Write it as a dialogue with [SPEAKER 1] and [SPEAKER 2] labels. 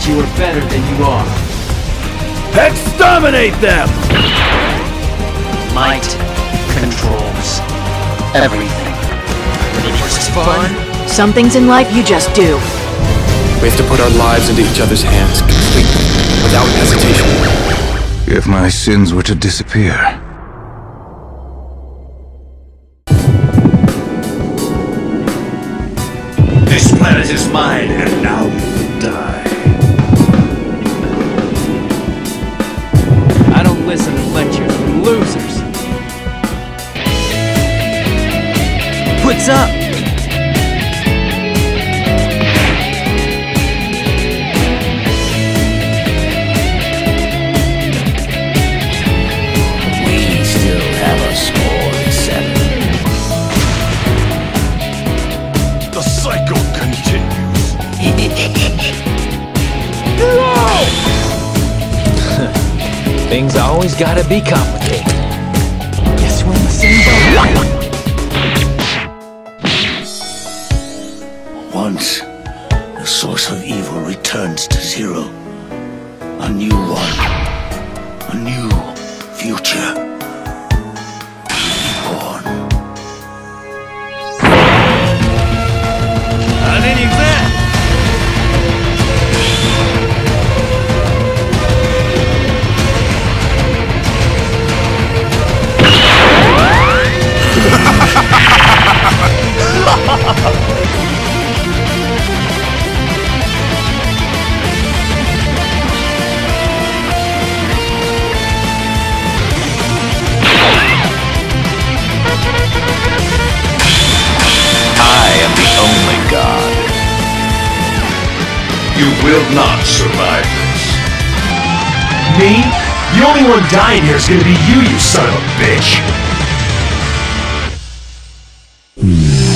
[SPEAKER 1] that you are better than you are.
[SPEAKER 2] Exterminate them!
[SPEAKER 3] Might controls everything. It's fun.
[SPEAKER 4] Some things in life you just do.
[SPEAKER 5] We have to put our lives into each other's hands completely, without hesitation.
[SPEAKER 6] If my sins were to disappear.
[SPEAKER 2] This planet is mine, and now you die.
[SPEAKER 1] I don't listen to lectures from losers. What's up?
[SPEAKER 7] We still have a score to settle.
[SPEAKER 2] The cycle continues.
[SPEAKER 1] Things always gotta be complicated. Guess we're in the same boat.
[SPEAKER 7] Once, the source of evil returns to zero. A new one. A new future. Reborn.
[SPEAKER 2] You will not survive this. Me? The only one dying here is gonna be you, you son of a bitch!